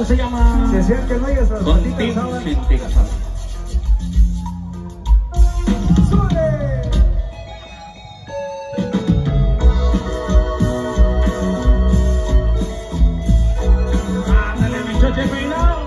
se llama Decían que no hay esas Contigo sin ti casado. Ándale, mi choche peinado.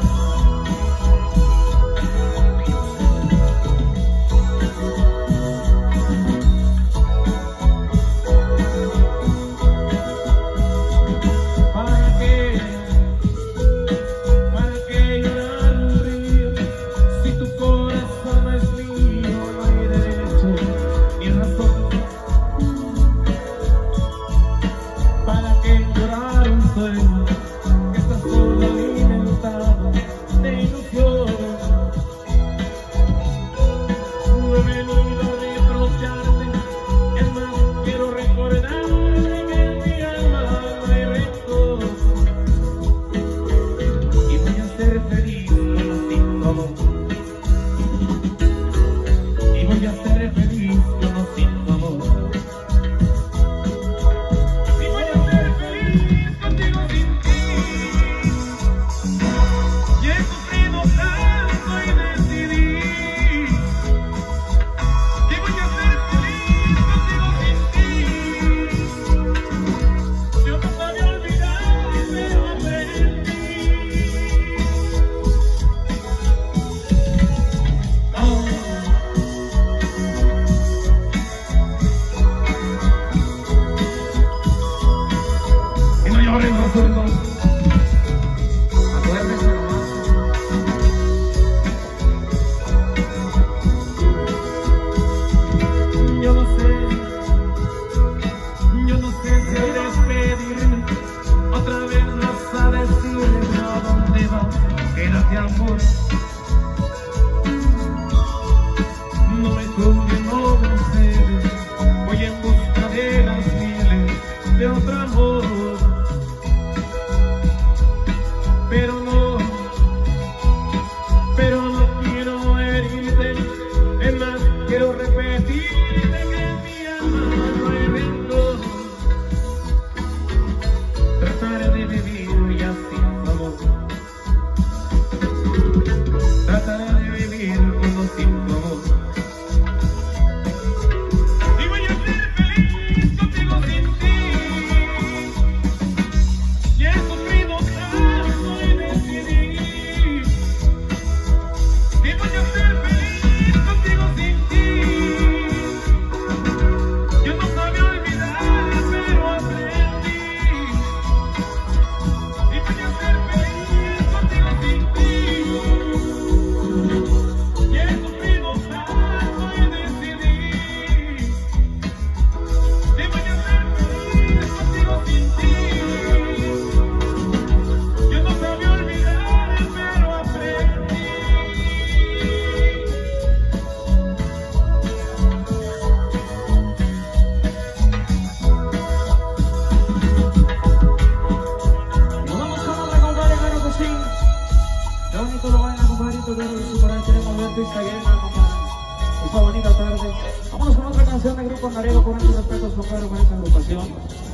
Esta bonita tarde. Vámonos con otra canción de Grupo Noriega, con muchos respetos, compadre, con esta agrupación.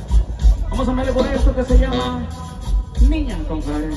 Vamos a darle por esto que se llama Niña, compadre.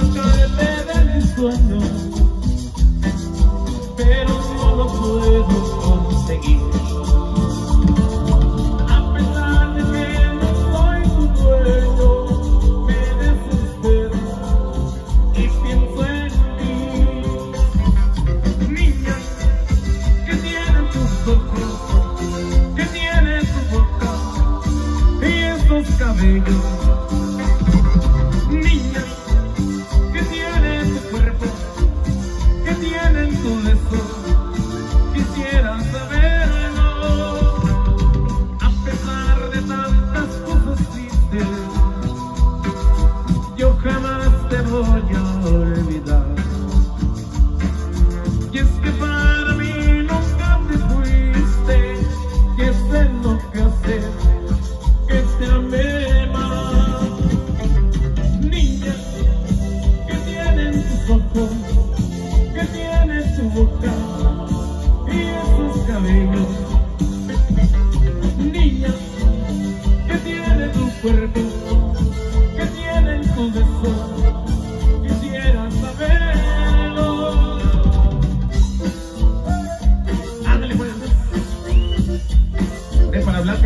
Pero no lo puedo.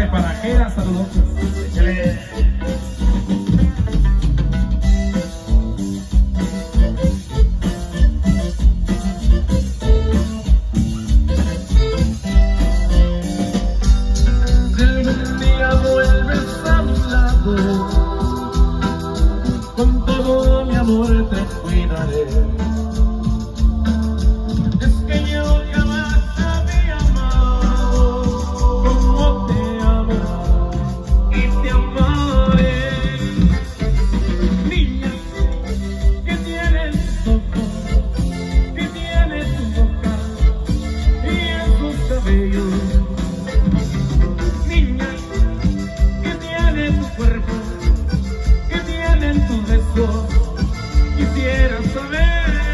para Jera, saludos. Échale. Algún día vuelves a mi lado, con todo mi amor te cuidaré. Es que yo jamás había amado como te amo y te amaré. Niña, que tienes tus ojos, que tienes tu boca y esos cabellos. Niña, que tiene tu cuerpo, que tienen tus besos, quisiera saber.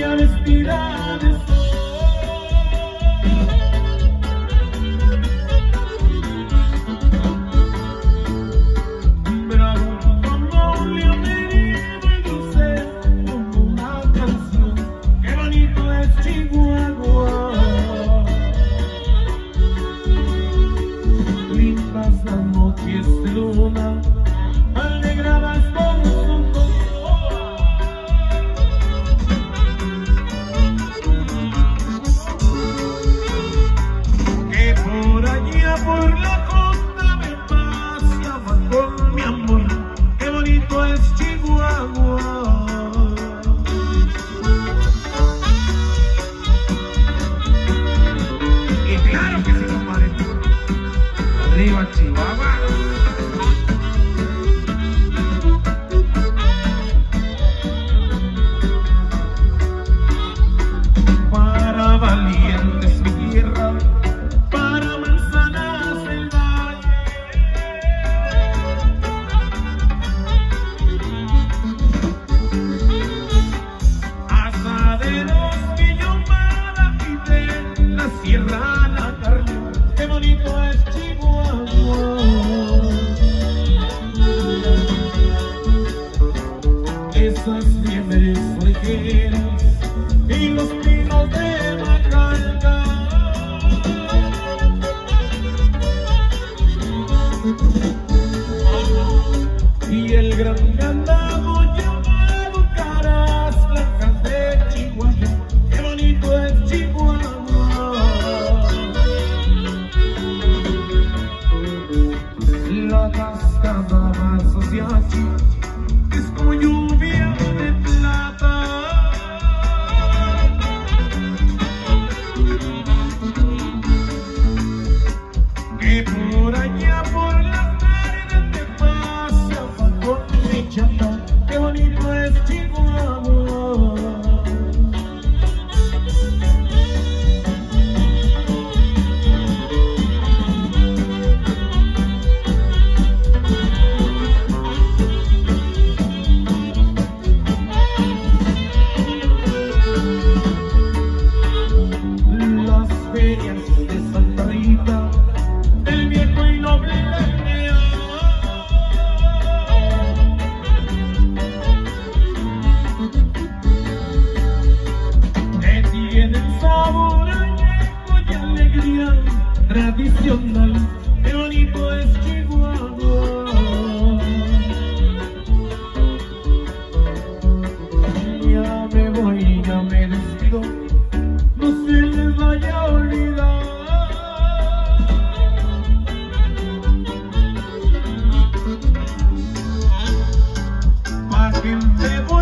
lluvia vestida de sol. Bravo como un león herido y dulce como una canción. Qué bonito es Chihuahua. Lindas las noches de luna, alegradas con un color. Que por allá por la costa me paseaba con mi amor. Qué bonito es Chihuahua. Y claro que sí, compadre. Arriba Chihuahua. Para valientes mi tierra, para manzanas el valle. Asaderos que yo para y de la sierra la carne. Qué bonito es Chihuahua. Esas liebres orejeras y los pinos de Macalca. Y el gran ganado llamado Caras Blancas de Chihuahua. Qué bonito es Chihuahua. La cascada Masociachi es como lluvia de plata. Que por allá por las áreas te paseaba con mi chata. Qué bonito es Chihuahua. Las ferias de Santa Rita, el viejo y noble León, que tienen sabor añejo y alegría tradicional. Qué bonito es Chihuahua. Ya me voy, ya me despido, no se les vaya a olvidar. Pa' que me voy